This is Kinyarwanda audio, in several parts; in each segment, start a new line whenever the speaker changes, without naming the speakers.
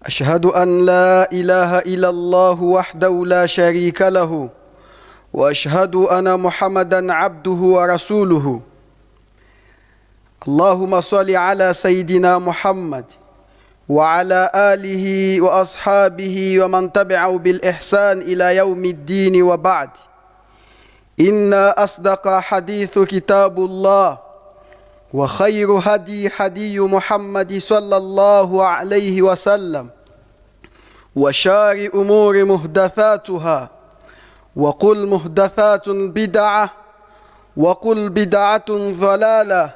أشهد أن لا إله إلا الله وحده لا شريك له وأشهد أن محمدا عبده ورسوله. اللهم صل على سيدنا محمد وعلى آله وأصحابه ومن تبعه بالإحسان إلى يوم الدين، وبعد. إن أصدق حديث كتاب الله، وخير هدي هدي محمد صلى الله عليه وسلم، وشار أمور محدثاتها، وكل محدثات بدعة، وكل بدعة ضلالة،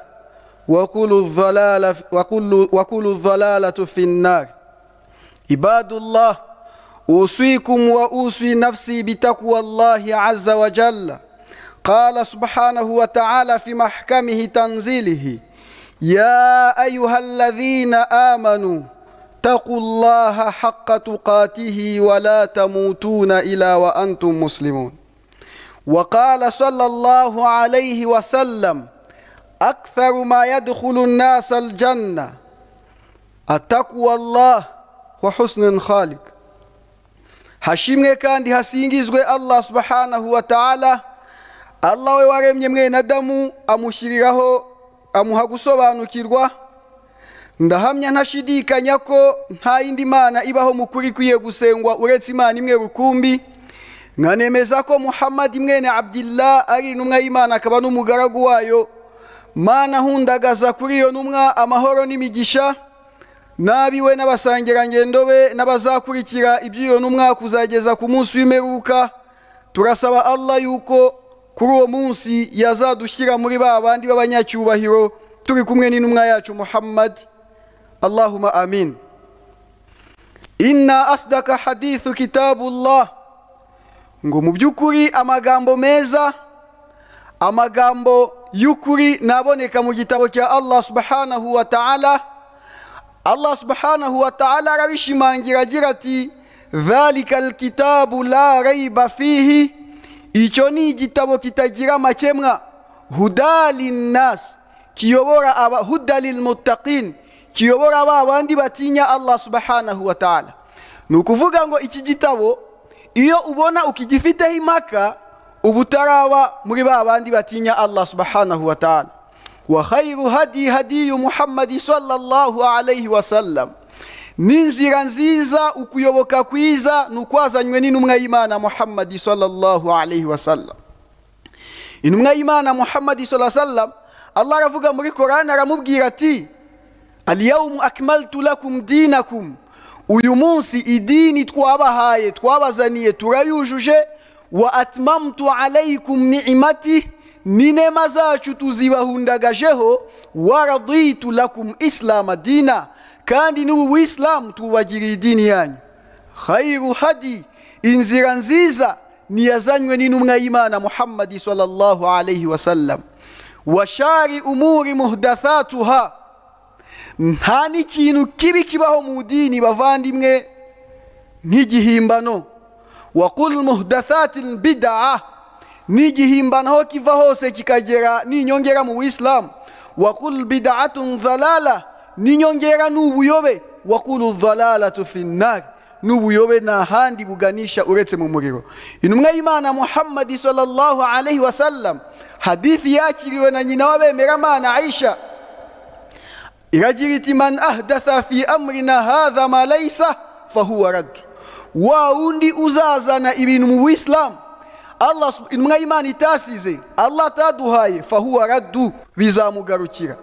وكل الضلالة في النار. عباد الله، أوصيكم وأوصي نفسي بتقوى الله عز وجل. قال سبحانه وتعالى في محكمه تنزيله: يا أيها الذين آمنوا اتقوا الله حق تقاته ولا تموتون إلا وأنتم مسلمون. وقال صلى الله عليه وسلم: أكثر ما يدخل الناس الجنة التقوى الله وحسن الخالق. hashimwe kandi hasingizwe Allah subhanahu wa ta'ala, Allah we waremye mwene Adamu amushyiriraho amuha gusobanukirwa. Ndahamya ntashidikanya ko nta yindi mana ibaho mu kuri kwiye gusengwa uretse Imana imwe rukumbi. Nkanemeza ko Muhammad mwene Abdillah ari intumwa y'Imana akaba n'umugaragu wayo. Mana hundagaza kuri iyo ntumwa amahoro n'imigisha, nabiwe n'abasangirangendo be n'abazakurikira iby'iyo ntumwa kuzageza ku munsi w'imperuka. Turasaba Allah yuko kuri uwo munsi yazadushyira muri ba bandi b'abanyacyubahiro turi kumwe n'intumwa yacu Muhammad. Allahumma amin. Inna asdaka hadithu kitabullah. Ngo mu by'ukuri amagambo meza, amagambo y'ukuri naboneka mu gitabo cya Allah subhanahu wa ta'ala. Allah subhanahu wa ta'ala arabishimangira agira ati: dhalika alkitabu la raiba fihi. Icyo ni igitabo kitagira makemwa. Hudalin nas, kiyobora hudalil muttaqin, kiyobora babandi batinya Allah subhanahu wa ta'ala. Nukuvuga ngo iki gitabo iyo ubona ukigifiteho impaka ubutaraba muri babandi batinya Allah subhanahu wa ta'ala. Wa khayru hadi hadi Muhammad sallallahu alayhi wa sallam. Ninzira nziza ukuyoboka kwiza nukwazanywe n'intumwa y'Imana Muhammad sallallahu alayhi wa sallam. Intumwa y'Imana Muhammad sallallahu alayhi wa sallam, Allah aravuga muri Quran aramubwira ati: al-yawma akmaltu lakum dinakum. Uyu munsi idini twabahaye twabazaniye turayujuje. Wa atmamtu alaykum ni'mati, n'inema zacu tuzibahundagajeho. Wa raditu lakum islam dina, kandi n'ubu Islam tubagiriye idini yanyu. Khayru hadi, inzira nziza niyazanywe n'intumwa y'Imana Muhammad sallallahu alayhi wa sallam. Wa shari umuri muhdathatuha, nta n'ikintu kibi kibaho mu dini bavandimwe nk'igihimbano. Wa kul muhdathatil bid'ah, n'igihimbano aho kiva hose kikagera n'inyongera mu Islam. Wa kul bid'atun dhalala, n'inyongera n'ubuyobe. Wa kul dhalalatu finnar, n'ubuyobe nta handi buganisha uretse mu muriro. Intumwa y'Imana Muhammad sallallahu alayhi wa sallam, hadithi yakiriwe na nyina w'abemeramana Aisha, iragira iti: man ahdatha fi amrina hadha ma laysa fahuwa radd. Wa undi uzazana ibintu mu Islam Allah intumwa y'Imana itasize, Allah taduhaye, fahuwa raddu, bizamugarukira.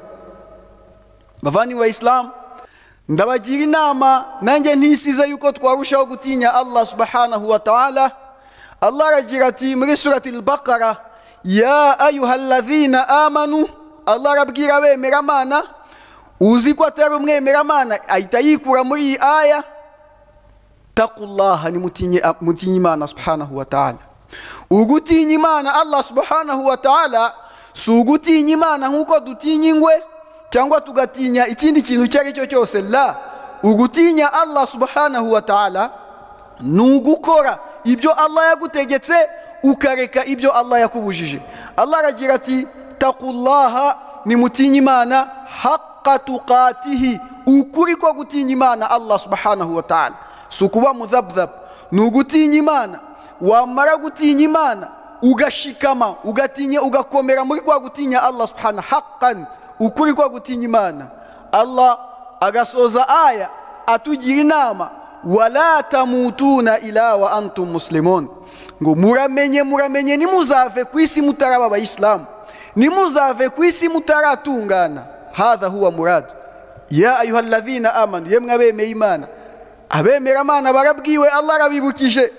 Bavani wa Islam, ndabagira inama nanjye ntisize yuko twarushaho gutinya Allah subhanahu wa ta'ala. Allah aragira ati muri surati al-Baqara: ya ayyuhalladhina amanu. Allah arabwira abemeramana, uzi ko atari umwemeramana ahita yikura muri iyi aya: taqullaha, ni mutinye Imana subhanahu wa ta'ala. Ugutinya Imana Allah subhanahu wa ta'ala si ugutinya Imana nk'uko dutinya ingwe cyangwa tugatinya ikindi kintu icyo ari cyo cyose. La, ugutinya Allah subhanahu wa ta'ala ni ugukora ibyo Allah yagutegetse ukareka ibyo Allah yakubujije. Allah aragira ati: taqullaha, ni mutinye Imana haqqa tuqatihi, ukuri ko gutinya Imana Allah subhanahu wa ta'ala si ukuba mudhabdhab, ni ugutinya Imana. Wamara gutinya Imana ugashikama ugatinya ugakomera muri kwa gutinya Allah subhanahu haqqan, ukuri ko gutinya Imana. Allah agasoza aya atugira inama, wala tamutuna ila wa antum muslimun, ngo muramenye nimuzave ku isi mutaraba abayisilamu, nimuzave ku isi mutaratungana. Hadha huwa murad ya ayuhalladhina amanu, yemwe abemeye Imana. Abemera Imana barabwiwe, Allah arabibukije.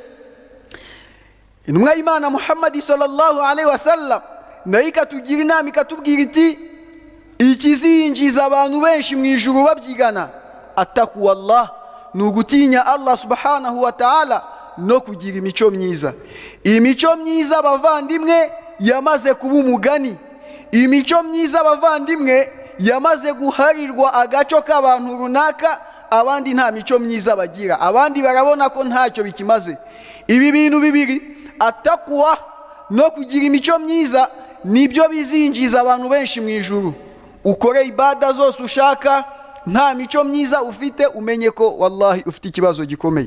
Intumwa y'Imana Muhammad sallallahu alaihi wasallam nayo ikatugira inama ikatubwira iti ikizinjiza abantu benshi mu ijuru babyigana atakuwa Allah, ni ugutinya Allah subhanahu wa ta'ala no kugira imico myiza. Imico myiza abavandimwe yamaze kuba umugani, imico myiza abavandimwe yamaze guharirwa agaco k'abantu runaka, abandi nta mico myiza bagira, abandi barabona ko ntacyo bikimaze. Ibi bintu bibiri, atakuwa no kugira imico myiza, nibyo bizinjiza abantu benshi mu ijuru. Ukore ibada zose ushaka, nta mico myiza ufite, umenye ko wallahi ufite ikibazo gikomeye.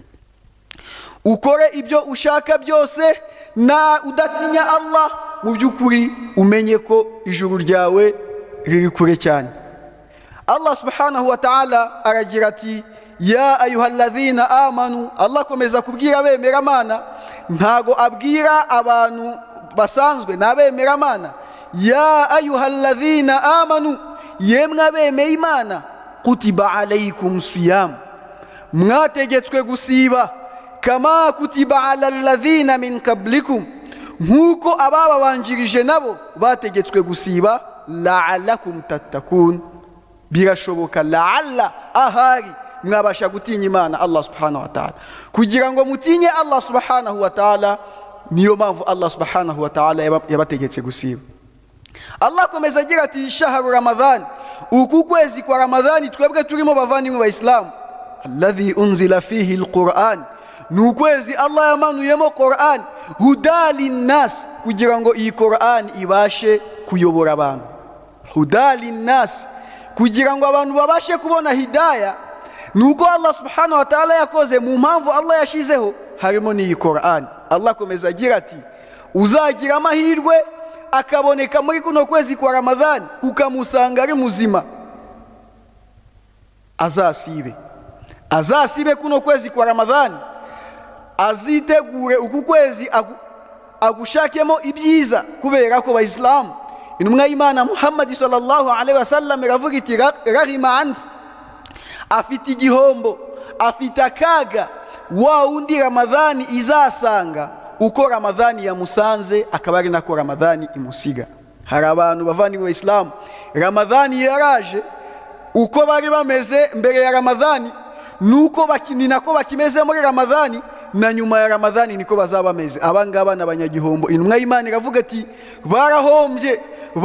Ukore ibyo ushaka byose na udatinya Allah, mu by'ukuri umenye ko ijuru ryawe riri kure cyane. Allah subhanahu wa ta'ala aragira ati ya ayuhalladhina amanu. Allah komeza kubwira abemera Imana, ntago abwira abantu basanzwe, n'abemera Imana. Ya ayuhalladhina amanu, yemwe abemeye Imana, kutiba alaykum siyam, mwategetswe gusiba, kama kutiba ala alladhina min qablikum, nkuko abababanjirije nabo bategetswe gusiba, la'allakum tattakun, birashoboka la'alla ahari mwabasha gutinya Imana Allah subhanahu wa ta'ala. Kugira ngo mutinye Allah subhanahu wa ta'ala, niyo mpamvu Allah subhanahu wa ta'ala yabategetse gusiba. Allah komeza agira ati shahru Ramadhan, uku kwezi kwa Ramadhani twebwe turimo bavandimwe ba Islam, alladhi unzila fihi alquran, ni ukwezi Allah yamanuyemo Quran, hudali nas, kugira ngo iyi Quran ibashe kuyobora abantu. Hudali nas, kugira ngo abantu babashe kubona hidayah. Nuko Allah subhanahu wa ta'ala yakoze mu mpamvu Allah yashizeho harimo n'iyi Quran. Allah komeza agira ati uzagira amahirwe akaboneka muri kuno kwezi kwa Ramadhan ukamusanga ari muzima, azasibe kuno kwezi kwa Ramadhan, azitegure uku kwezi agushakemo ibyiza, kubera ko Abayisilamu intumwa y'Imana Muhammad sallallahu alaihi wasallam iravuga iti rahima anf, afite igihombo, afite akaga wa undi Ramadhani izasanga uko Ramadhani yamusanze akaba ari nako Ramadhani imusiga. Hari abantu bavani mu Islam, Ramadhani yaraje uko bari bameze mbere ya Ramadhani nuko nako bakimeze muri Ramadhani, na nyuma ya Ramadhani niko bazaba bameze. Abangaba n'abanyagihombo. Intumwa y'Imana iravuga ati barahombye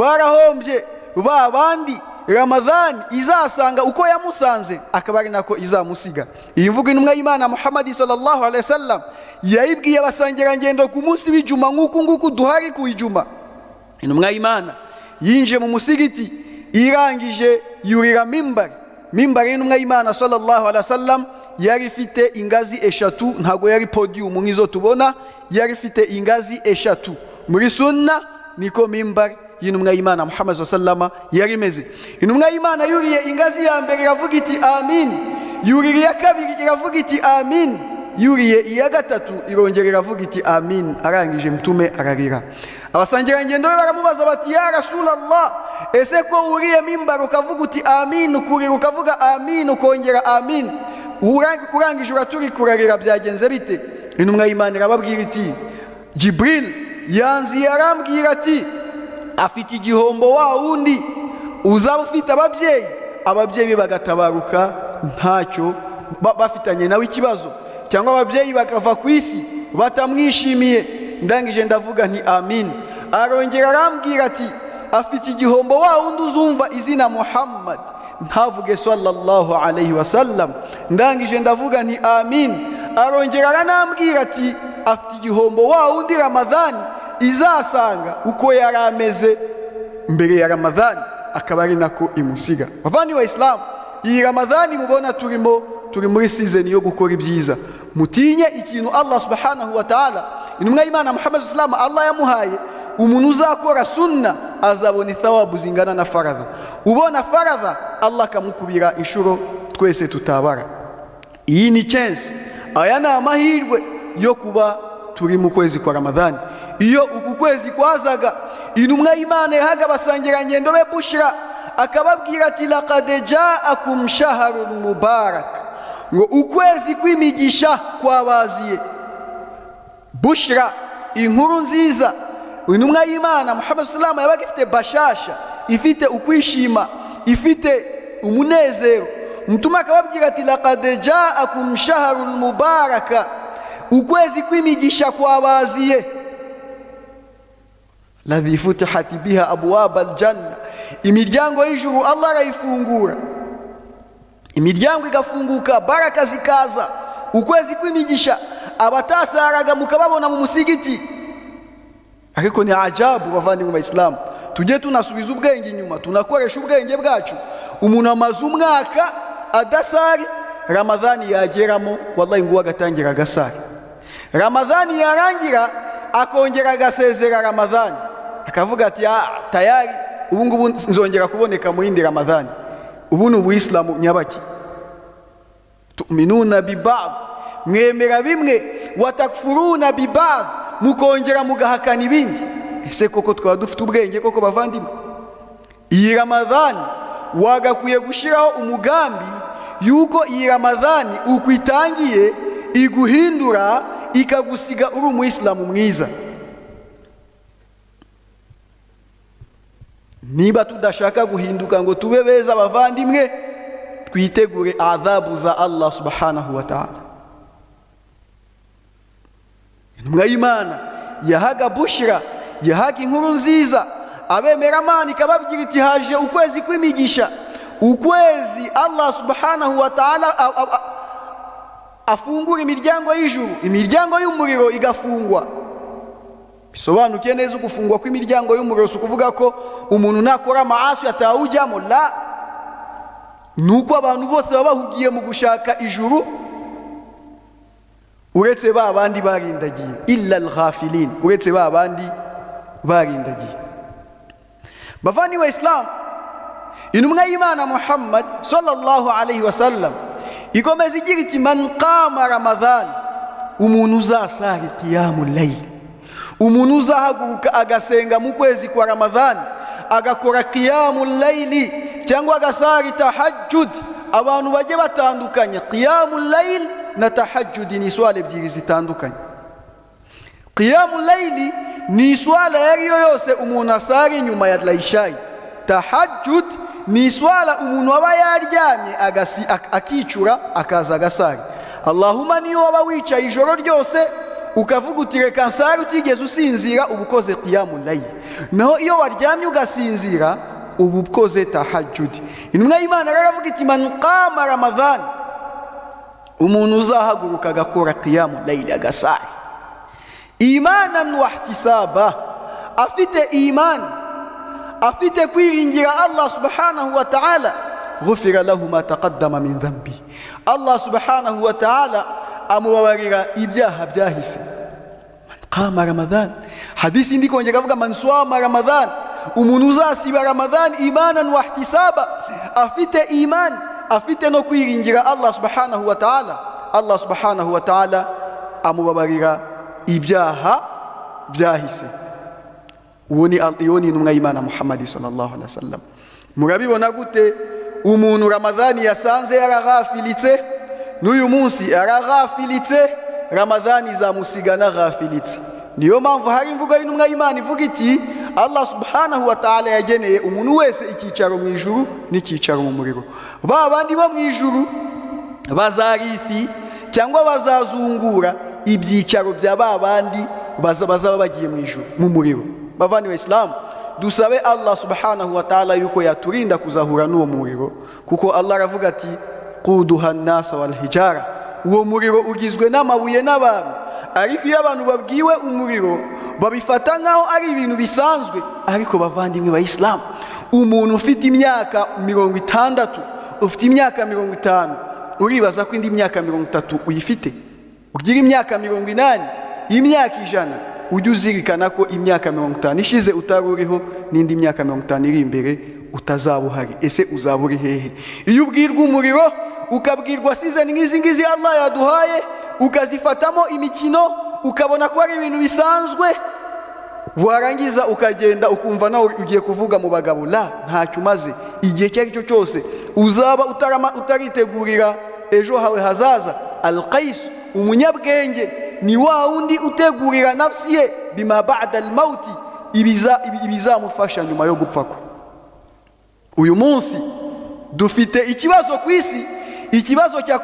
ba bandi Ramadhani izasanga uko yamusanze akaba ari nako izamusiga. Iyi mvugo intumwa y'Imana Muhammad sallallahu alaihi wasallam yayibwiye abasangira ngendo ku munsi w'Ijuma, nguku duhari ku Ijuma. Intumwa y'Imana yinje mu musigiti, irangije yurira mimbari y'intumwa y'Imana sallallahu alaihi wasallam yari ifite ingazi eshatu, ntago yari podium nk'izo tubona, yari ifite ingazi eshatu. Muri sunna niko mimbari y'intumwa y'Imana Muhammad sallallahu alaihi wasallam yari imeze. Intumwa y'Imana yuriye ingazi ya mbere iravuga iti amin, yuriye ya kabiri iravuga iti amin, yuriye iya gatatu irongera iravuga iti amin. Arangije mtume ararira. Abasangira ngendo baramubaza bati ya Rasulullah, ese ko uriye mimbari ukavuga uti amin, ukurira ukavuga amin, ukongera amin, urangije uraturi kurarira, byagenze bite? Intumwa y'Imana irababwira iti Jibril yanzi yarambwira ati afite igihombo wa wundi uzaba ufite ababyeyi bagatabaruka ntacyo bafitanye nawe ikibazo, cyangwa ababyeyi bakava ku isi batamwishimiye. Ndangije ndavuga nti amin. Arongera arambwira ati afite igihombo wa wundi uzumva izina Muhammad ntavuge sallallahu alaihi wasallam. Ndangije ndavuga nti amin. Arongera aranambwira ati afite igihombo wa wundi Ramadhani izasanga uko yari ameze mbere ya Ramadhani akaba ari nako imusiga. Bavani wa Islam, iyi ramadhani mubona turi muri season yo gukora ibyiza. Mutinye ikintu Allah subhanahu wa ta'ala, intumwa y'Imana Muhammad sallallahu alaihi wasallam Allah yamuhaye, umuntu uzakora sunna azabona thawabu zingana na faradha. Ubona faradha Allah kamukubira inshuro twese tutabara. Iyi ni chance, aya ni amahirwe yo kuba turi mu kwezi kwa Ramadhani. Iyo uku kwezi kwazaga, intumwa y'Imana yahaga abasangirangendo be bushra, akababwira ati laqad ja'akum shahrun mubarak, ngo ukwezi kw'imigisha kwabaziye. Bushra, inkuru nziza. Intumwa y'Imana Muhammad sallallahu alaihi wasallam yabaga ifite bashasha, ifite ukwishima, ifite umunezero. Mtume akababwira ati laqad ja'akum shahrun mubaraka, ukwezi kw'imigisha kwabaziye. Ladhi futihat biha abwab aljanna, imiryango y'ijuru Allah arayifungura, imiryango igafunguka, baraka zikaza. Ukwezi kw'imigisha, abatasaraga mukababona mu musigiti. Ariko ni ajabu bavandi mu Islam, tujye tunasubiza ubwenge inyuma, tunakoresha ubwenge bwacu. Umuntu amaze umwaka adasari, Ramadhani yageramo wallahi ngo agatangira gasari. Ramadhani yarangira akongera agasezera Ramadhani, akavuga ati tayari ubu ngubu nzongera kuboneka mu yindi Ramadhani. Ubu ni ubuislamu nyabaki. Tu'minuna bi ba'd, mwemera bimwe, watakfuruna bi ba'd, mukongera mugahakana ibindi. Ese koko twaba dufite ubwenge koko bavandimwe? Iyi Ramadhani wagakwiye gushiraho umugambi yuko iyi Ramadhani ukwitangiye iguhindura, ikagusiga uri umuislamu mwiza. Niba tudashaka guhinduka ngo tube beza bavandimwe, twitegure adhabu za Allah subhanahu wa ta'ala. Intumwa y'Imana yahaga bushra, yahaga inkuru nziza abemeramana, ikababwira iti haje ukwezi kw'imigisha, ukwezi Allah subhanahu wa ta'ala afungura imiryango y'ijuru, imiryango y'umuriro igafungwa. Bisobanukiye neza gufungwa kw'imiryango y'umuriro si ukuvuga ko umuntu nakora maasi atawujyamo, la, nuko abantu bose baba bahugiye mu gushaka ijuru, uretse ba bandi barindagiye, illa al-ghafilin, uretse ba bandi barindagiye. Bavani wa Islam, intumwa y'Imana Muhammad sallallahu alaihi wasallam ikomeza igira iti man qama Ramadhan, umuntu uzasari qiyamul layl, umuntu uzahaguruka agasenga mu kwezi kwa Ramadhan, agakora qiyamul layli cyangwa agasari tahajjud. Abantu bajye batandukanya qiyamul layl na tahajjud, ni swala ebyiri zitandukanye. Qiyamul layli ni swala yariyo yose umuntu asari nyuma ya laishayi. Tahajjud ni swala umuntu aba yaryamye akicura akaza agasari. Allahumma niyo waba wicaye ijoro ryose ukavuga uti reka nsari utigeze usinzira, ubukoze qiyamul layl. Naho iyo waryamye ugasinzira, ubukoze tahajjud. Intumwa y'Imana aravuga iti man qama Ramadhan, umuntu uzahaguruka agakora qiyamul layl agasari, imanan wa ihtisaba, afite iman, afite kwiringira Allah subhanahu wa ta'ala, ghufira lahu ma taqaddama min dhanbi, Allah subhanahu wa ta'ala amubabarira ibyaha byahise. Man qama Ramadhan, hadisi ndi kongera avuga man swama Ramadhan, umuntu uzasiba Ramadhan imanan wa ihtisaba, afite iman, afite no kwiringira Allah subhanahu wa ta'ala, Allah subhanahu wa ta'ala amubabarira ibyaha byahise. Uwo ni intumwa y'Imana Muhammad sallallahu alaihi wasallam. Murabibona gute umuntu Ramadhani yasanze yaraghafilitse, n'uyu munsi araghafilitse, Ramadhani zamusigana ghafilitse. Niyo mpamvu hari imvugo y'intumwa y'Imana ivuga iti Allah subhanahu wa ta'ala yageneye umuntu wese icyicaro mu ijuru n'icyicaro mu muriro. Ba bandi bo mu ijuru bazarifi cyangwa bazazungura ibyicaro bya ba bandi bazaba bagiye mu ijuru mu muriro. Bavani wa Islam, dusabe Allah subhanahu wa ta'ala yuko yaturinda kuzahura n'uwo muriro, kuko Allah aravuga ati quduha an-nas wal hijara, uwo muriro ugizwe n'amabuye n'abantu. Ariko iyo abantu babwiwe umuriro babifata nkaho ari ibintu bisanzwe. Ariko bavandimwe ba Islam, umuntu ufite imyaka 60, ufite imyaka 50 uribaza ko indi myaka 30 uyifite, ugira imyaka 80, imyaka 100, ujye uzirikana ko imyaka 50 ishize utari uriho n'indi myaka 50 iri imbere utazaba uhari. Ese uzaba uri hehe? Iyo ubwirwa umuriro, ukabwirwa season nk'izi ngizi Allah yaduhaye, ukazifatamo imikino, ukabona ko ari ibintu bisanzwe, warangiza ukagenda ukumva nawe ugiye kuvuga mu bagabo, la, ntacyo umaze. Igihe cyari cyo cyose uzaba utaritegurira ejo hawe hazaza. Al-Qais, umunyabwenge, ni wa wundi utegurira nafsi ye bima ba'da al-maut, ibizamufasha nyuma yo gupfa kwe. Uyu munsi dufite ikibazo ku isi, ikibazo cya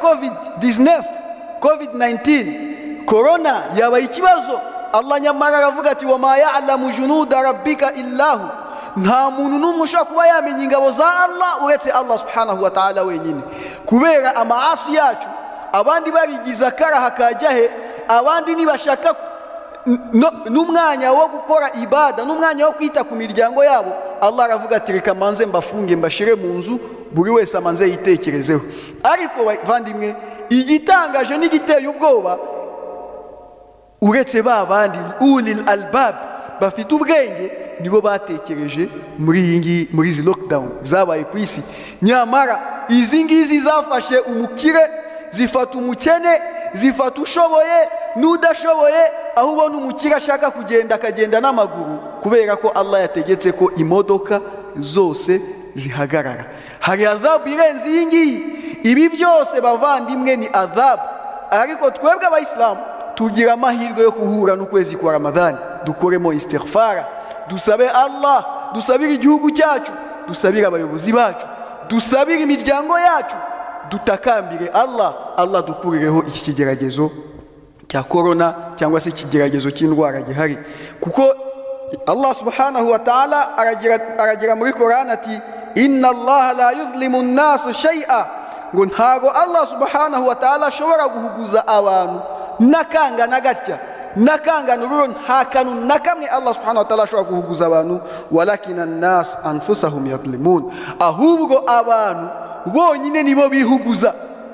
COVID-19, corona yabaye ikibazo. Allah nyamara aravuga ati wa ma ya'lamu junuda rabbika illahu, nta muntu n'umwe ushaka kuba yamenya ingabo za Allah uretse Allah subhanahu wa ta'ala wenyine. Kubera amaasi yacu, abandi barigiza karaha kajyahe, abandi nibashaka n'umwanya wo gukora ibada, n'umwanya wo kwita ku miryango yabo, Allah aravuga ati reka manze mbafunge mbashire mu nzu, buri wese amanze yitekerezeho. Ariko bavandimwe, igitangaje n'igiteye ubwoba, uretse ba bandi ulil albab bafite ubwenge, nibo batekereje muri izi lockdown zabaye ku isi. Nyamara izi ngizi zafashe umukire, zifata umukene, zifata ushoboye n'udashoboye, aho ubona umukire ashaka kugenda akagenda n'amaguru, kubera ko Allah yategetse ko imodoka zose zihagarara. Hari adhabu irenze iyi ngiyi. Ibi byose bavandimwe ni adhabu, ariko twebwe abayisilamu tugira amahirwe yo kuhura n'ukwezi kwa Ramadhani, dukoremo istighfara, dusabe Allah, dusabire igihugu cyacu, dusabire abayobozi bacu, dusabire imiryango yacu, dutakambire Allah dukurireho iki kigeragezo cya corona cyangwa se ikigeragezo cy'indwara gihari. Kuko Allah subhanahu wa ta'ala aragira muri Qur'an ati inna Allah la yudhlimu an-nas shay'a, ngo ntago Allah subhanahu wa ta'ala ashobora guhuguza abantu nakanga nagatya nakanga nururo, nta kantu nakamwe Allah subhanahu wa ta'ala ashobora guhuguza abantu, walakin an-nas anfusahum yadhlimun, ahubwo abantu bonyine nibo bihuguza.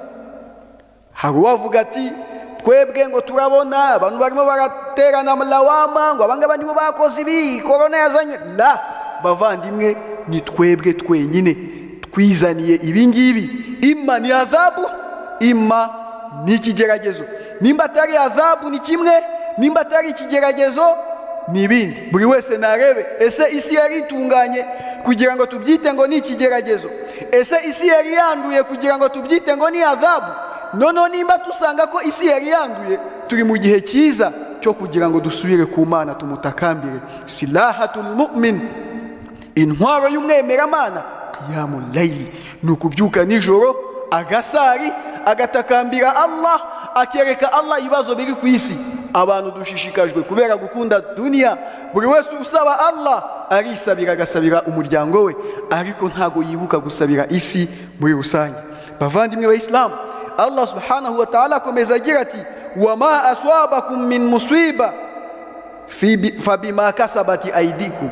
Hari uwavuga ati twebwe ngo turabona abantu barimo baraterana lawama ngo abanga bandi bo bakoze ibi corona yazanye. La, bavandimwe, ni twebwe twenyine twizaniye ibi ngibi. Imma ni adhabu, imma ni ikigeragezo. Nimba atari adhabu ni kimwe, nimba atari ikigeragezo ni ibindi. Buri wese narebe, ese isi yari itunganye kugira ngo tubyite ngo ni ikigeragezo? Ese isi yari yanduye kugira ngo tubyite ngo ni adhabu? Noneho nimba tusanga ko isi yari yanduye, turi mu gihe cyiza cyo kugira ngo dusubire ku Mana tumutakambire. Silahatul mu'min, intwaro y'umwemeramana, qiyamul layli, ni ukubyuka nijoro agasari agatakambira Allah, akereka Allah ibibazo biri ku isi. Abantu dushishikajwe kubera gukunda dunia, buri wese usaba Allah arisabira, agasabira umuryango we, ariko ntago yibuka gusabira isi muri rusange. Bavandimwe ba Islam, Allah subhanahu wa ta'ala akomeza agira ati wama aswabakum min musiba fabima kasabati aydikum.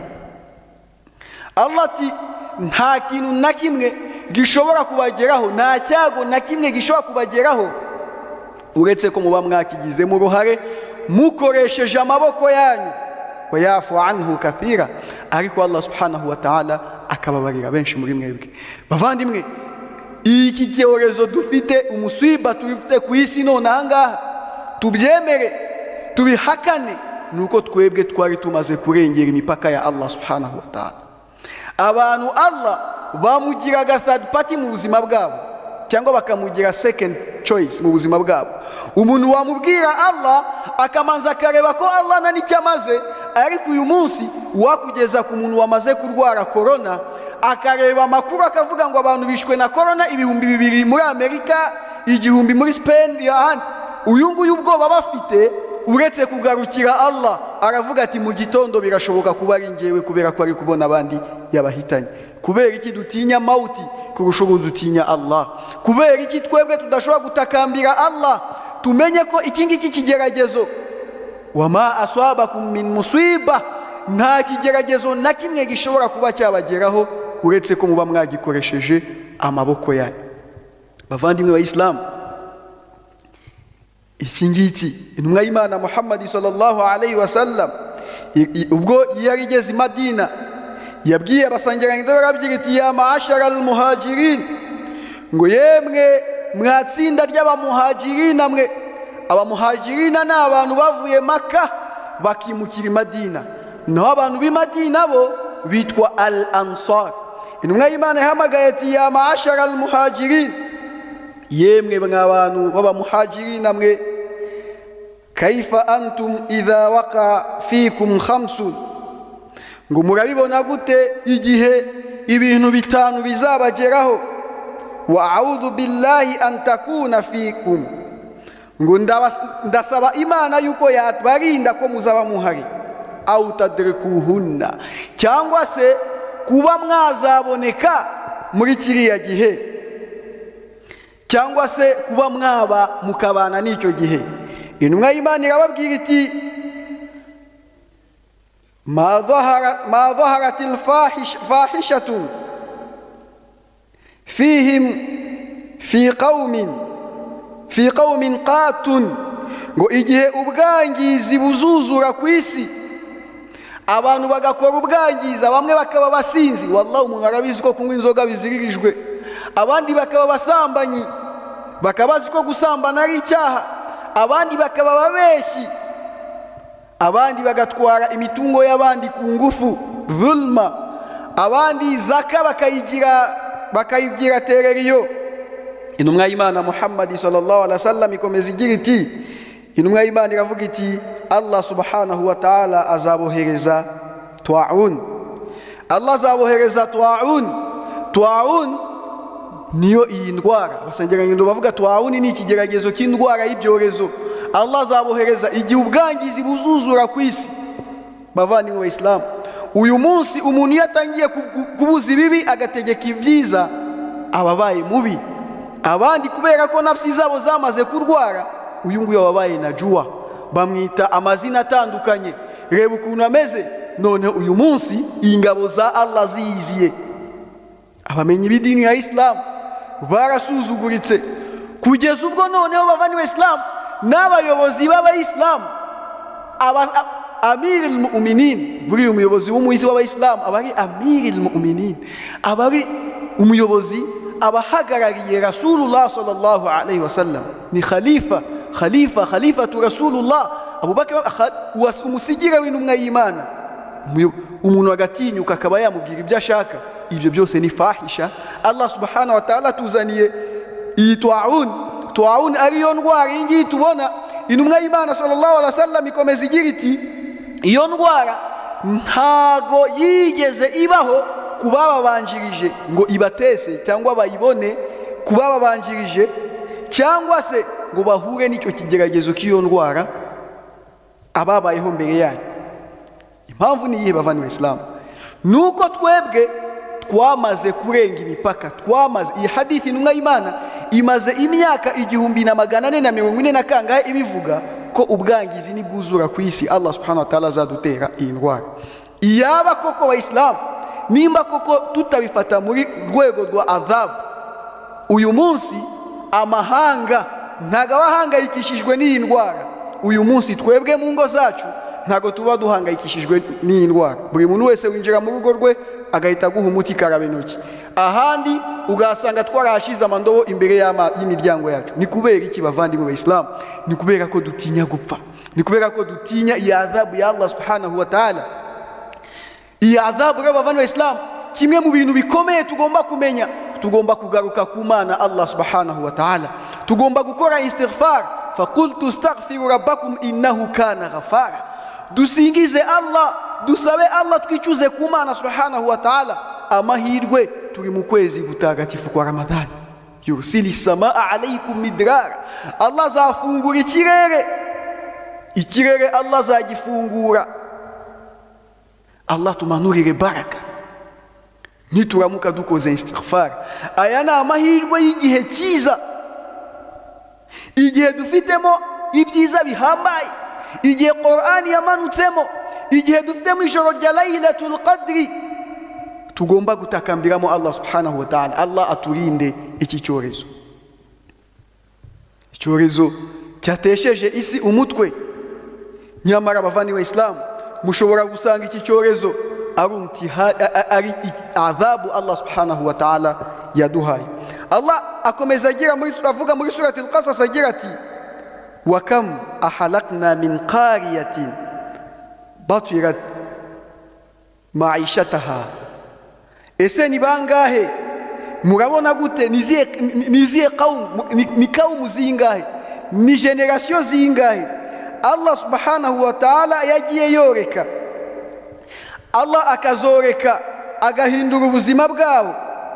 Allah ati nta kintu na kimwe gishobora kubageraho, nta cyago na kimwe gishobora kubageraho uretse ko muba mwakigizemo uruhare mukoresheje amaboko yanyu. Wa yafu anhu kathira, ariko Allah subhanahu wa ta'ala akababarira benshi muri mwebwe. Bavandimwe, iki cyorezo dufite, umusiba tufite ku isi none ahangaha, tubyemere tubihakane, nuko twebwe twari tumaze kurengera imipaka ya Allah subhanahu wa ta'ala. Abantu Allah bamugiraga third party mu buzima bwabo, cyangwa bakamugira second choice mu buzima bwabo. Umuntu wamubwira Allah akamanza akareba ko Allah nta nicyo amaze, ariko uyu munsi wakugeza ku muntu wamaze kurwara corona, akareba amakuru akavuga ngo abantu bishwe na corona 2,000 muri Amerika, 1,000 muri Spain, y'ahandi. Uyu nguyu ubwoba bafite, uretse kugarukira Allah, aravuga ati mu gitondo birashoboka kuba ari ngewe, kubera ko ari kubona abandi yabahitanye. Kubera iki dutinya mauti kurusha uko dutinya Allah? Kubera iki twebwe tudashobora gutakambira Allah? Tumenye ko iki ngiki kigeragezo, wama aswabakum min musiba, nta kigeragezo na kimwe gishobora kuba cyabageraho uretse ko muba mwagikoresheje amaboko yayo. Bavandimwe b'Islam, iki ngiki intumwa y'Imana Muhammad sallallahu alayhi wa sallam ubwo yari igeze i Madina yabwiye abasangirangendo barabwira iti ya ma'ashara al-muhajirin, ngo yemwe mwatsinda ry'abamuhajirina mwe. Abamuhajirina ni abantu bavuye Maka bakimukira i Madina, naho abantu b'i Madina bo bitwa al-ansar. Intumwa y'Imana ihamagaye ati ya ma'ashara al-muhajirin, yemwe mw'abantu b'abamuhajirina mwe, kaifa antum idha waqa fikum khamsun, ngo murabibona gute igihe ibintu bitanu bizabageraho, wa a'udhu billahi an takuna fikum, ngo ndasaba Imana yuko yabarinda ko muzaba muhari, au tadrikuhunna, cyangwa se kuba mwazaboneka muri kiriya gihe, cyangwa se kuba mwaba mukabana n'icyo gihe. Intumwa y'Imana irababwira iti ma dhaharatil fahishatun fihim fi qaumin qatun, ngo igihe ubwangizi buzuzura ku isi, abantu bagakora ubwangiza, bamwe bakaba basinzi, wallahi umuntu arabizi ko kunywa inzoga biziririjwe, abandi bakaba basambanyi, bakabazi ko gusambana ari icyaha, abandi bakaba babeshi, abandi bagatwara imitungo y'abandi ku ngufu, zulma, abandi zaka bakayigira tereriyo. Intumwa y'Imana Muhammad sallallahu alaihi wasallam ikomeza igira iti, intumwa y'Imana iravuga iti Allah subhanahu wa ta'ala azabohereza ta'un. Allah azabohereza ta'un niyo iyi ndwara. Abasangirangendo bavuga ta'un ni ikigeragezo cy'indwara y'ibyorezo. Allah azabohereza igihe ubwangizi buzuzura ku isi. Bavandimwe b'Islam, uyu munsi umuntu yatangiye kubuza ibibi agategeka ibyiza ababaye mubi, abandi kubera ko nafsi zabo zamaze kurwara, uyu nguyu ababaye najua, bamwita amazina atandukanye. Reba ukuntu ameze none uyu munsi ingabo za Allah ziyiziye. Abamenyi b'idini ya Islam barasuzuguritse kugeza ubwo noneho bavandimwe Islam n'abayobozi b'Abayisilamu, amiril mu'minin, buri umuyobozi w'umuhisi w'Abayisilamu aba ari amiril mu'minin, aba ari umuyobozi abahagarariye Rasulullah sallallahu alayhi wasallam, ni khalifatu Rasulullah. Abubakar umusigira w'intumwa y'Imana, umuntu agatinyuka akaba yamubwira ibyo ashaka, ibyo byose ni fahisha. Allah subhanahu wa ta'ala tuzaniye iyi ta'un ariyo ndwara iyi tubona. Intumwa y'Imana sallallahu alaihi wasallam ikomeza igira iti iyo ndwara ntago yigeze ibaho kubabanjirije ngo ibatese cyangwa bayibone kubabanjirije, cyangwa se ngo bahure n'icyo kigeragezo cy'iyo ndwara ababayeho mbere yayo. Impamvu ni iyihe bavandimwe Islam? Nuko twebwe twamaze kurenga imipaka. Iyi hadithi intumwa y'Imana imaze imyaka 1440 kangahe ibivuga ko ubwangizi nibwuzura ku isi Allah subhanahu wa ta'ala azadutera iyi ndwara. Iyaba koko wa Islam nimba koko tutabifata muri rwego rwa adhabu, uyu munsi amahanga ntago bahangayikishijwe n'iyi ndwara. Uyu munsi twebwe mu ngo zacu ntago tuba duhangayikishijwe n'iyi ndwara. Buri muntu wese winjira mu rugo rwe agahita guha umuti karabe intoki, ahandi ugasanga twarashize amandobo imbere y'imiryango yacu. Ni kubera iki bavandimwe b'Islam? Ni kubera ko dutinya gupfa, ni kubera ko dutinya iyi adhabu ya Allah subhanahu wa ta'ala. Iyi adhabu bavandimwe b'Islam, kimwe mu bintu bikomeye tugomba kumenya, tugomba kugaruka ku Mana Allah subhanahu wa ta'ala, tugomba gukora istighfar. Faqultu astaghfiru rabbakum innahu kana ghafara. Dusingize Allah, dusabe Allah, twicuze ku Mana subhanahu wa ta'ala. Amahirwe turi mu kwezi gutagatifu kwa Ramadhani. Yursili samaa alaykum midrara, Allah azafungura ikirere Allah azagifungura, Allah tumanurire baraka nituramuka dukoze istighfar. Aya ni amahirwe y'igihe cyiza, igihe dufitemo ibyiza bihambaye, igihe Qur'ani yamanutsemo, igihe dufitemo ijoro rya Laylatul Qadri. tugomba gutakambiramo Allah subhanahu wa ta'ala. Allah aturinde iki cyorezo, icyorezo cyatesheje isi umutwe. Nyamara abavani wa Islam, mushobora gusanga iki cyorezo ari adhabu Allah subhanahu wa ta'ala yaduhaye. Allah akomeza avuga muri surati al-Qasas agira ati wa kam ahalakna min qariyatin batirat ma'ishataha. Ese ni bangahe, murabona gute, niziye ni kaumu zingahe, ni generation zingahe Allah subhanahu wa ta'ala yagiye yoreka, Allah akazoreka agahindura ubuzima bwabo.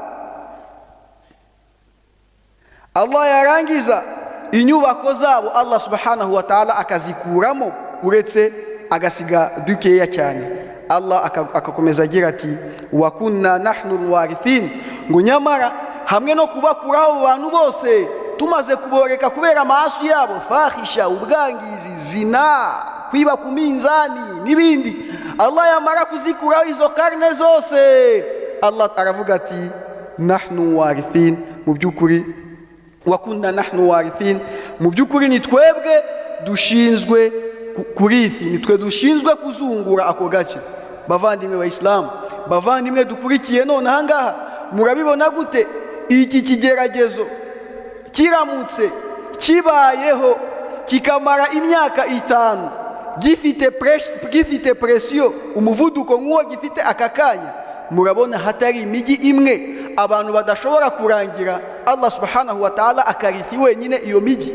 Allah yarangiza inyubako zabo Allah subhanahu wa ta'ala akazikuramo, uretse agasiga dukeya cyane. Allah akakomeza agira ati wa kunna nahnu alwarithin, ngo nyamara hamwe no kubakuraho abantu bose tumaze kuboreka kubera amaso yabo, fahisha, ubwangizi, zina, kwiba ku minzani n'ibindi, Allah yamara kuzikuraho izo karne zose, Allah aravuga ati nahnu warithin, mu byukuri wa kunna nahnu warithin, mu byukuri ni twebwe dushinzwe kurithi, ni twe dushinzwe kuzungura ako gace. Bavandimwe wa Islam, bavandimwe dukurikiye none ahangaha, murabibona gute iki kigeragezo kiramutse kibayeho kikamara imyaka 5 gifite presiyo, umuvuduko nk'uwo gifite akakanya? Murabona hatari imigi imwe abantu badashobora kurangira Allah subhanahu wa ta'ala akarithi wenyine iyo migi.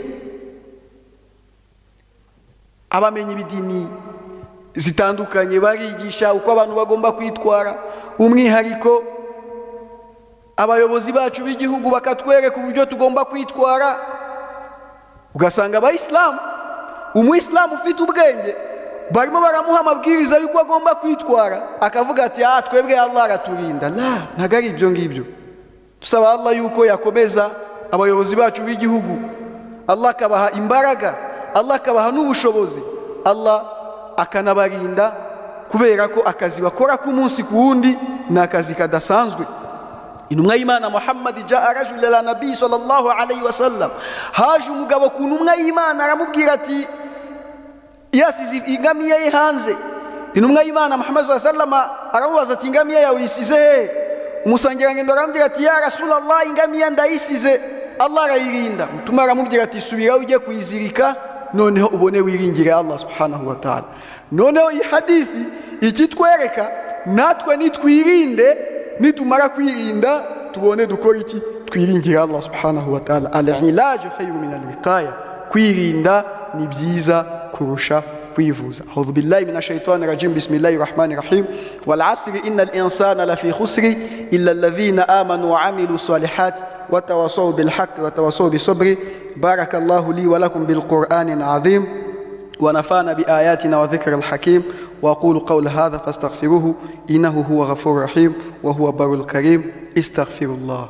Abamenyi bidini zitandukanye barigisha uko abantu bagomba kwitwara, umwihariko abayobozi bacu b'igihugu bakatwereka uburyo tugomba kwitwara. Ugasanga abayisilamu, umuyisilamu ufite ubwenge barimo baramuha amabwiriza y'uko agomba kwitwara, akavuga ati twebwe Allah araturinda. La, ntago ari ibyo ngibyo. Tusaba Allah yuko yakomeza abayobozi bacu b'igihugu, Allah akabaha imbaraga, Allah akabaha n'ubushobozi, Allah akanabarinda, kubera ko akazi bakora ku munsi ku wundi ni akazi kadasanzwe. Intumwa y'Imana Muhammad jaa rajul ila nabi sallallahu alayhi wa sallam, haje umugabo ku ntumwa y'Imana aramubwira ati yasize ingamiya ye hanze. Intumwa y'Imana Muhammad sallallahu alayhi wa sallam aramubaza ati ingamiya yawe isize he? Umusangirangendo aramubwira ati ya Rasulullah, ingamiya ndayisize, Allah arayirinda. Mutuma aramubwira ati subira ujye kuyizirika, noneho ubone wiringire Allah subhanahu wa ta'ala. Noneho iyi hadithi ikitwereka natwe nitwirinde, nitumara kwirinda tubone dukora iki? Twiringire Allah subhanahu wa ta'ala. Al-ilaj khayru min al-wiqaya, kwirinda ni byiza kurusha kwivuza. A'udhu billahi minash shaitani rajim. Bismillahir rahmanir rahim. Wal 'asri innal insana lafi khusri illa alladhina amanu wa 'amilus salihati wa tawassaw bil haqqi wa tawassaw bis sabri. Barakallahu li wa lakum bil Qur'anil 'azim wa nafa'ana bi ayatina wa dhikril hakim. وأقول قول هذا فاستغفروه إنه هو غفور رحيم وهو بر الكريم. استغفر الله.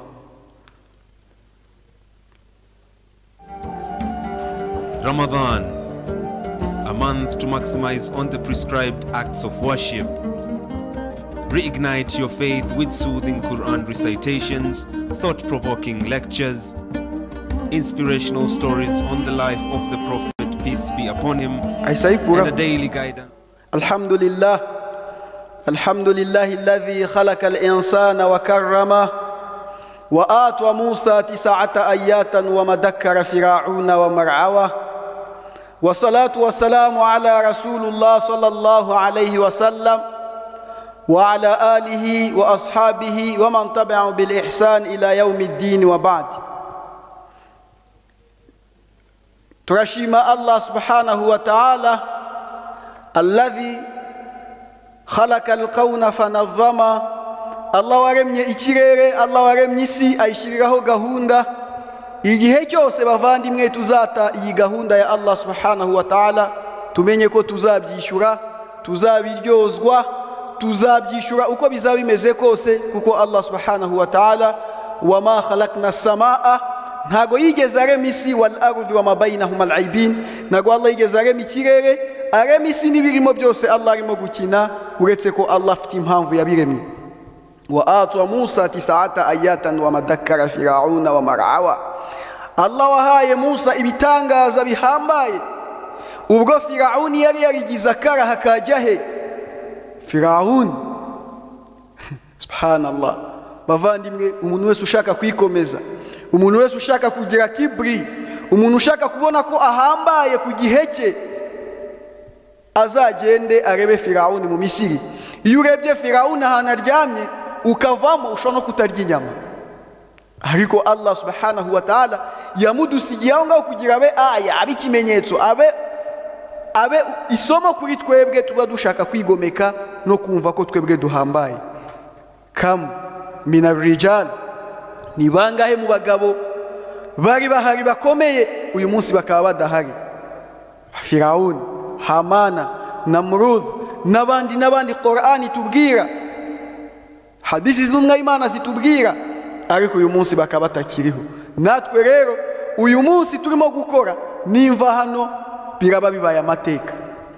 Ramadan, a month to maximize on the prescribed acts of worship. Reignite your faith with soothing Quran recitations, thought-provoking lectures, inspirational stories on the life of the Prophet, peace be upon him, and a daily guidance.
الحمد لله الذي خلق الإنسان وكرمه وآتى موسى 9 آيات ومدكر فرعون ومرعوه والصلاة والسلام على رسول الله صلى الله عليه وسلم وعلى آله وأصحابه ومن تبعه بالإحسان إلى يوم الدين وبعد. ترشم الله سبحانه وتعالى الذي خلق الكون فنظم. Allah waremye ikirere, Allah waremye isi ayishiriraho gahunda. Igihe cyose bavandimwe tuzata iyi gahunda ya Allah subhanahu wa ta'ala, tumenye ko tuzabyishura, tuzabiryozwa, tuzabyishura uko bizaba bimeze kose, kuko Allah subhanahu wa ta'ala wama khalaqna as-samaa, ntago yigeze arema isi wal ardi wama bainahuma al-aibin, ntago Allah yigeze arema ikirere, arema isi n'ibirimo byose Allah arimo gukina, uretse ko Allah afite impamvu yabiremye. وآتوا موسى 9 آيات وما ذكر فرعون وما رعوا. Allah wahaye Musa ibitangaza bihambaye ubwo Firaun yari yarigize akara hakajya he. Firaun subhanallah. Bavandimwe, umuntu wese ushaka kwikomeza, umuntu wese ushaka kugira kibri, umuntu ushaka kubona ko ahambaye ku gihe cye, azagende arebe Firaun mu Misiri. Iyo urebye Firaun ahantu aryamye ukavamo ushobora no kutarya inyama, ariko Allah subhanahu wa ta'ala yamudusigiye aho ngaho kugira abe aya, abe ikimenyetso, abe isomo kuri twebwe tuba dushaka kwigomeka no kumva ko twebwe duhambaye. Kam minar rijal, ni bangahe mu bagabo bari bahari bakomeye uyu munsi bakaba badahari? Firaun, Hamana, Namrud n'abandi Qur'ani tubwira, hadisi z'intumwa y'Imana zitubwira, ariko uyu munsi bakaba batakiriho. Natwe rero uyu munsi turimo gukora nimva hano biraba bibaye amateka.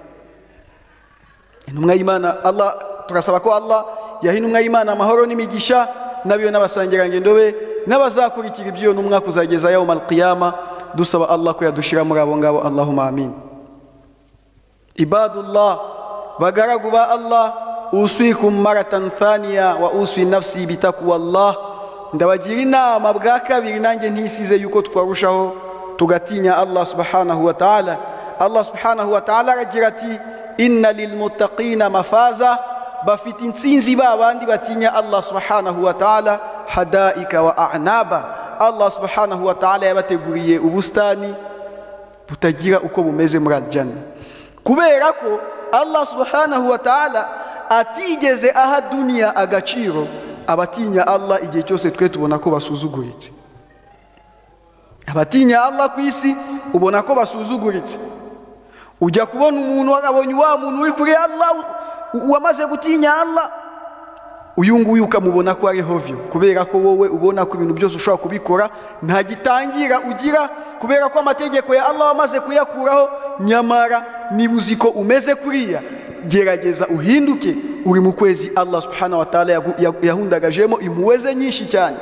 Intumwa y'Imana, Allah turasaba ko Allah yaha intumwa y'Imana amahoro n'imigisha, nabiyo n'abasangirangendo be n'abazakurikira ibyo ntumwa kuzageza yawmal qiyama, dusaba Allah ko yadushira muri abo ngabo. Allahumma amin. Ibadullah, bagaragu ba Allah, usikum maratan thaniya wa usi nafsi bitaqwa Allah. Ndabagira inama bwa kabiri nanjye ntisize yuko twarushaho tugatinya Allah subhanahu wa ta'ala. Allah subhanahu wa ta'ala aragira ati inna lilmuttaqina mafaza, bafite intsinzi babandi batinya Allah subhanahu wa ta'ala, hadaika wa a'naba. Allah subhanahu wa ta'ala yabateguriye ubustani butagira uko bumeze muri aljanna, kubera ko Allah subhanahu wa ta'ala atigeze aha dunia agaciro abatinya Allah igihe cyose twe tubona ko basuzuguritse. Abatinya Allah ku isi ubona ko basuzuguritse. Ujya kubona umuntu abonye wa muntu uri kuri Allah wamaze gutinya Allah, uyu nguyu ukamubona ko ari hovyo, kubera ko wowe ubona ko ibintu byose ushobora kubikora nta gitangira ugira, kubera ko amategeko ya Allah wamaze kuyakuraho. Nyamara niba uzi ko umeze kuriya, gerageza uhinduke. Uri mu kwezi Allah subhanahu wa ta'ala yahundagajemo impuhwe nyinshi cyane.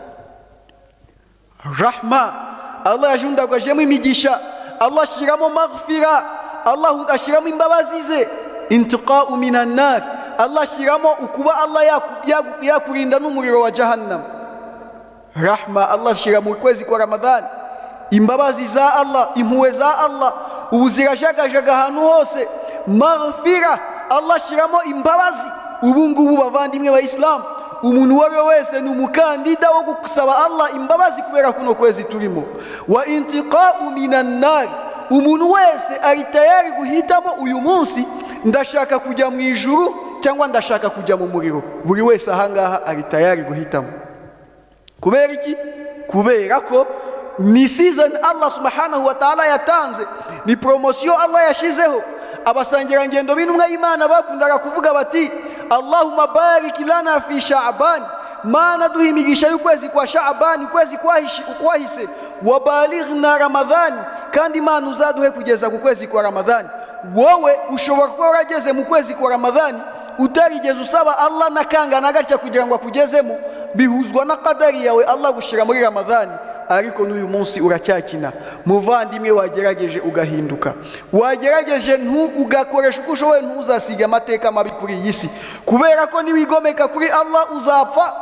Rahma, Allah yahundagajemo imigisha, Allah ashiramo maghfira, Allah ashiramo imbabazi ze. Intiqa'u minan nar, Allah ashiramo ukuba Allah yakurinda n'umuriro wa jahannam. Rahma, Allah ashira mu kwezi kwa Ramadhan imbabazi za Allah, impuhwe za Allah, ubuzirajagajaga ahantu hose. Maghfira, Allah ashiramo imbabazi. Ubu ngubu bavandimwe ba Islam, umuntu wari wese ni umukandida wo gusaba Allah imbabazi kubera kuno kwezi turimo. Wa intiqa'u minan nar, umuntu wese ari tayari guhitamo uyu munsi, ndashaka kujya mu ijuru cyangwa ndashaka kujya mu muriro. Buri wese ahangaha ari tayari guhitamo. Kubera iki? Kubera ko ni season Allah subhanahu wa ta'ala yatanze, ni promotion Allah yashizeho. Abasangirangendo b'intumwa y'Imana bakundaga kuvuga bati Allahumma barik lana fi Sha'ban, Mana duha imigisha y'ukwezi kwa Sha'ban, ukwezi kwahise, wabalighna Ramadhan, kandi Mana uzaduhe kugeza ku kwezi kwa Ramadhan. Wowe ushobora kuba warageze mu kwezi kwa Ramadhan utarigeze usaba Allah nakanga nagatya kugira ngo akugezemo, bihuzwa na qadari yawe Allah gushira muri Ramadhan. Ariko n'uyu munsi uracyakina. Muvandimwe, wagerageje ugahinduka, wagerageje ugakoresha uko ushoboye, ntuzasiga amateka mabi kuri iyi si, kubera ko niwigomeka kuri Allah uzapfa,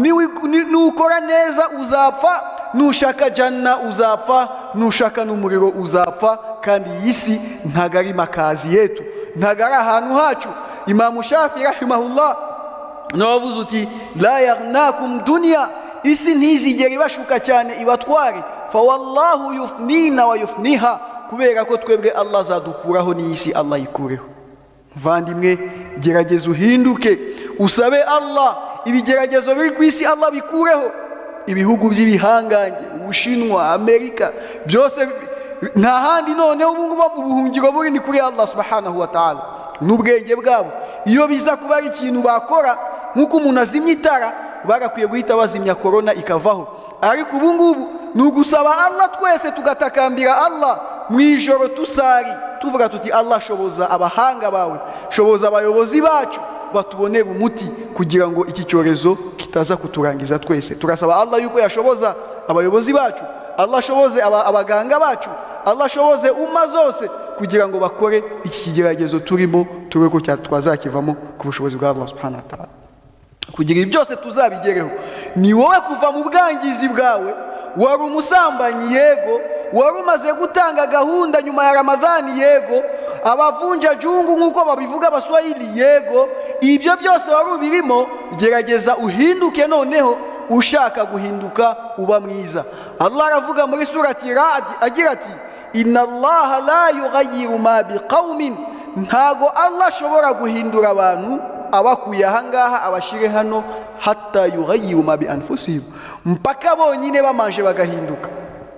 nukora neza uzapfa, nushaka janna uzapfa, nushaka n'umuriro uzapfa. Kandi iyi si ntago ari makazi yetu, ntago ari ahantu hacu. Imam Shafi rahimahullah nawavuze uti la yaghnakum dunya, isi ntizigera ibashuka cyane ibatware. Fa wallahu yufnina wa yufniha, kubera ko twebwe Allah azadukuraho n'isi Allah yikureho. Muvandimwe, gerageza uhinduke, usabe Allah ibigeragezo biri ku isi Allah bikureho. Ibihugu by'ibihangange, Ubushinwa, Amerika, byose nta handi noneho ubu ngubu ubuhungiro buri ni kuri Allah subhanahu wa ta'ala n'ubwenge bwabo. Iyo biza kuba ari ikintu bakora nk'uko umuntu azimya itara, bagakwiye guhita bazimya corona ikavaho. Ariko ubu ngubu ni ugusaba Allah, twese tugatakambira Allah mu ijoro tusari tuvuga tuti Allah, shoboza abahanga bawe, shoboza abayobozi bacu, batubonera umuti kugira ngo iki cyorezo kitaza kuturangiza twese. Turasaba Allah yuko yashoboza abayobozi bacu, Allah ashoboze abaganga bacu, Allah ashoboze umma zose kugira ngo bakore iki kigeragezo turimo turebe ko twazakivamo ku bushobozi bwa Allah subhanahu wa ta'ala. Kugira ibi byose tuzabigereho, ni wowe kuva mu bwangizi bwawe. Wari umusambanyi yego, wari umaze gutanga gahunda nyuma ya Ramadhani yego, abavunja jungu nkuko babivuga Abaswahili yego, ibyo byose wari ubirimo, gerageza uhinduke noneho ushaka guhinduka uba mwiza. Allah aravuga muri surati Ra'd agira ati inna Allah la yughayyiru ma biqaumin, ntago Allah ashobora guhindura abantu abakuye ahangaha abashire hano hatta yughayyiru ma bi anfusihim, mpaka bonyine bamanje bagahinduka.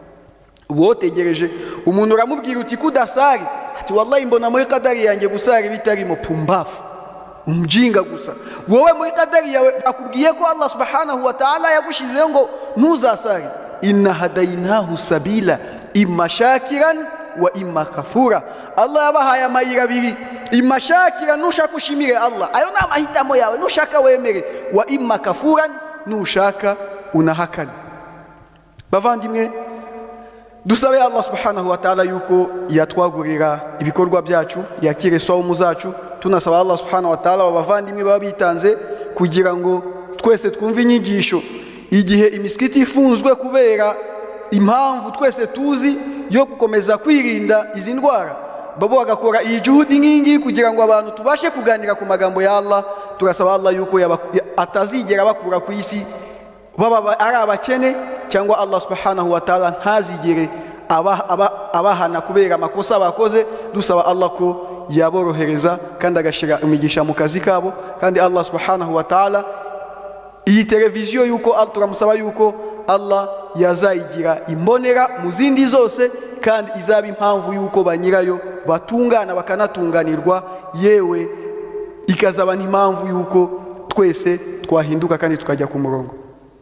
Ubotegereje umuntu uramubwira uti kudasari, ati wallahi mbona muri kadari yanjye gusari bitarimo, pumbafu umjinga gusa. Wowe muri kadari yawe akubwiye ko Allah subhanahu wa ta'ala yagushizeho ngo ntuzasari. Inna hadainahu sabila imma shakiran wa imma kafura. Allah yabahaye amayira abiri, imma shakiran nushaka ushimire Allah, ayo ni amahitamo yawe, nushaka wemere, wa imma kafuran nushaka unahakana. Bavandimwe, dusabe Allah subhanahu wa ta'ala yuko yatwagurira ibikorwa byacu, yakire swaumu zacu. Tunasaba Allah subhanahu wa ta'ala abavandimwe baba bitanze kugira ngo twese twumve inyigisho, igihe imisikiti ifunzwe kubera impamvu twese tuzi yo gukomeza kwirinda izi ndwara, babo bagakora iyi juhudi nkingi kugira ngo abantu tubashe kuganira ku magambo ya Allah. Turasaba Allah yuko atazigera bakura ku isi baba ari abakene, cyangwa Allah subhanahu wa ta'ala ntazigere abahana kubera amakosa bakoze. Dusaba Allah ko yaborohereza kandi agashira imigisha mu kazi kabo. Kandi Allah subhanahu wa ta'ala iyi televiziyo yuko turamusaba yuko Allah yazayigira imbonera mu zindi zose, kandi izaba impamvu yuko banyirayo batungana bakanatunganirwa, yewe ikazaba n'impamvu yuko twese twahinduka kandi tukajya ku murongo.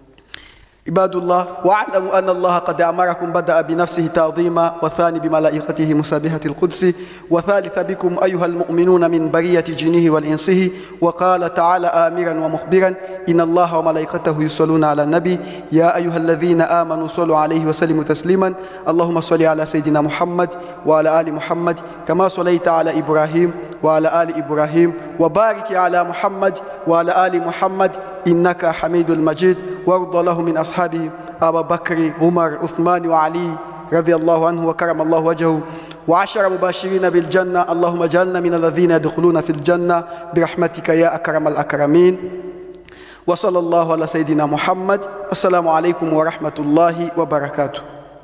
عباد الله، واعلموا أن الله قد أمركم بدأ بنفسه تعظيما، وثاني بملائكته مسبحة القدس، وثالث بكم أيها المؤمنون من برية جنه والإنسه. وقال تعالى آمرا ومخبرا إن الله وملائكته يصلون على النبي يا أيها الذين آمنوا صلوا عليه وسلموا تسليما. اللهم صل على سيدنا محمد وعلى آل محمد كما صليت على إبراهيم وعلى آل إبراهيم، وبارك على محمد وعلى آل محمد إنك حميد المجيد. وارض له من أصحابه أبا بكر عمر عثمان وعلي رضي الله عنه وكرم الله وجهه، وعشر مباشرين بالجنة. اللهم اجعلنا من الذين يدخلون في الجنة برحمتك يا أكرم الأكرمين. وصلى الله على سيدنا محمد. السلام عليكم ورحمة الله وبركاته.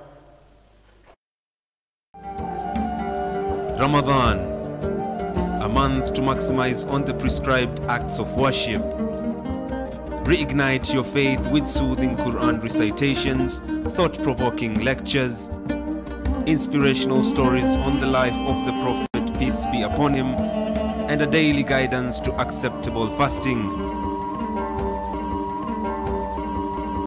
Ramadan, a month to maximize on the prescribed acts of worship. Reignite your faith with soothing Quran recitations, thought-provoking lectures, inspirational stories on the life of the Prophet, peace be upon him, and a daily guidance to acceptable fasting.